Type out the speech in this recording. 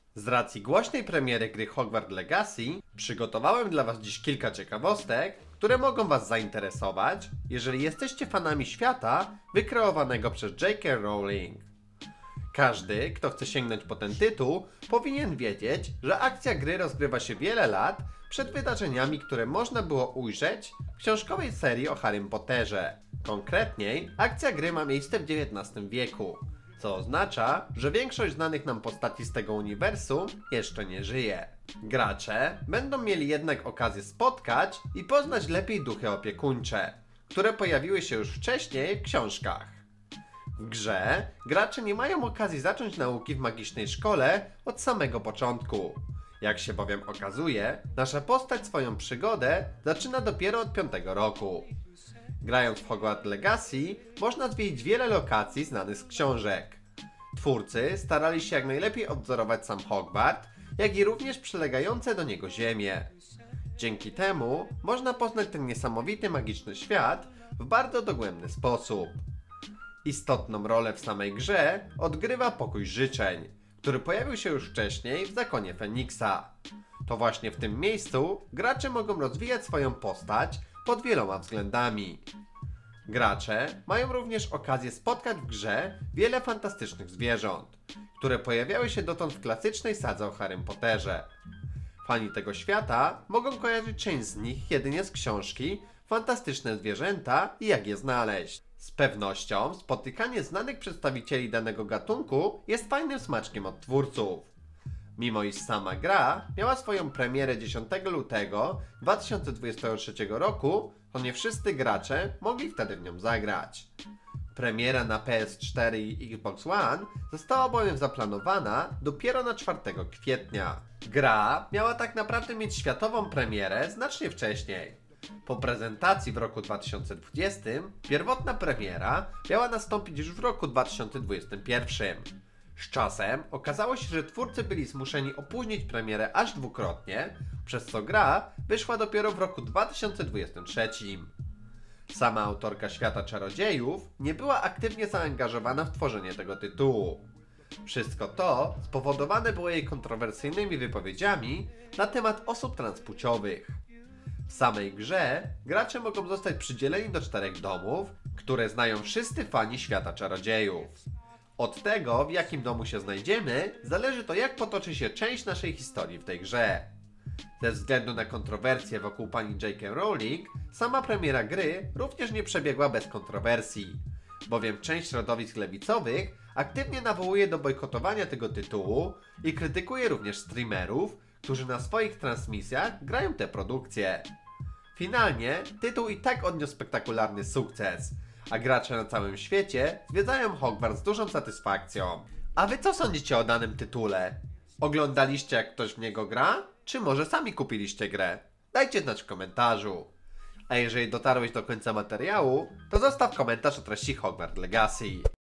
Z racji głośnej premiery gry Hogwarts Legacy przygotowałem dla Was dziś kilka ciekawostek, które mogą Was zainteresować, jeżeli jesteście fanami świata wykreowanego przez J.K. Rowling. Każdy, kto chce sięgnąć po ten tytuł, powinien wiedzieć, że akcja gry rozgrywa się wiele lat przed wydarzeniami, które można było ujrzeć w książkowej serii o Harrym Potterze. Konkretniej, akcja gry ma miejsce w XIX wieku, co oznacza, że większość znanych nam postaci z tego uniwersum jeszcze nie żyje. Gracze będą mieli jednak okazję spotkać i poznać lepiej duchy opiekuńcze, które pojawiły się już wcześniej w książkach. W grze gracze nie mają okazji zacząć nauki w magicznej szkole od samego początku. Jak się bowiem okazuje, nasza postać swoją przygodę zaczyna dopiero od 5. roku. Grając w Hogwarts Legacy można zwiedzić wiele lokacji znanych z książek. Twórcy starali się jak najlepiej odwzorować sam Hogwarts, jak i również przylegające do niego ziemie. Dzięki temu można poznać ten niesamowity magiczny świat w bardzo dogłębny sposób. Istotną rolę w samej grze odgrywa Pokój Życzeń, który pojawił się już wcześniej w Zakonie Feniksa. To właśnie w tym miejscu gracze mogą rozwijać swoją postać pod wieloma względami. Gracze mają również okazję spotkać w grze wiele fantastycznych zwierząt, które pojawiały się dotąd w klasycznej sadze o Harrym Potterze. Fani tego świata mogą kojarzyć część z nich jedynie z książki Fantastyczne zwierzęta i jak je znaleźć. Z pewnością spotykanie znanych przedstawicieli danego gatunku jest fajnym smaczkiem od twórców. Mimo iż sama gra miała swoją premierę 10 lutego 2023 roku, to nie wszyscy gracze mogli wtedy w nią zagrać. Premiera na PS4 i Xbox One została bowiem zaplanowana dopiero na 4 kwietnia. Gra miała tak naprawdę mieć światową premierę znacznie wcześniej. Po prezentacji w roku 2020 pierwotna premiera miała nastąpić już w roku 2021. Z czasem okazało się, że twórcy byli zmuszeni opóźnić premierę aż dwukrotnie, przez co gra wyszła dopiero w roku 2023. Sama autorka Świata Czarodziejów nie była aktywnie zaangażowana w tworzenie tego tytułu. Wszystko to spowodowane było jej kontrowersyjnymi wypowiedziami na temat osób transpłciowych. W samej grze gracze mogą zostać przydzieleni do 4 domów, które znają wszyscy fani Świata Czarodziejów. Od tego, w jakim domu się znajdziemy, zależy to, jak potoczy się część naszej historii w tej grze. Ze względu na kontrowersje wokół pani J.K. Rowling, sama premiera gry również nie przebiegła bez kontrowersji, bowiem część środowisk lewicowych aktywnie nawołuje do bojkotowania tego tytułu i krytykuje również streamerów, którzy na swoich transmisjach grają te produkcje. Finalnie tytuł i tak odniósł spektakularny sukces, a gracze na całym świecie zwiedzają Hogwarts z dużą satysfakcją. A wy co sądzicie o danym tytule? Oglądaliście, jak ktoś w niego gra? Czy może sami kupiliście grę? Dajcie znać w komentarzu. A jeżeli dotarłeś do końca materiału, to zostaw komentarz o treści Hogwarts Legacy.